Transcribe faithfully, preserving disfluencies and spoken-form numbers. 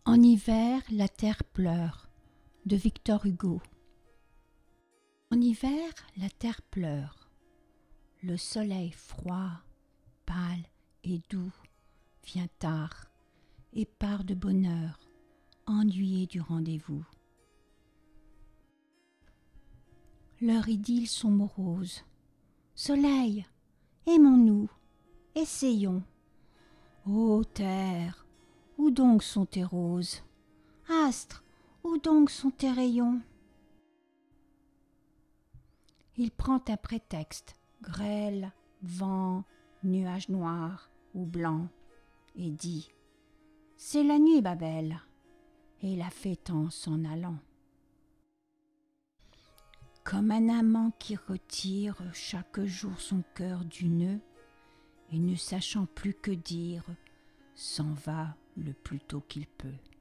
En hiver, la terre pleure, de Victor Hugo. En hiver, la terre pleure. Le soleil froid, pâle et doux vient tard et part de bonne heure, ennuyé du rendez-vous. Leur idylle sont moroses. Soleil, aimons-nous, essayons. Ô terre, où donc sont tes roses? Astres, où donc sont tes rayons? Il prend un prétexte, grêle, vent, nuage noir ou blanc, et dit: c'est la nuit, Babel, et la fait en s'en allant. Comme un amant qui retire chaque jour son cœur du nœud, et ne sachant plus que dire, s'en va le plus tôt qu'il peut.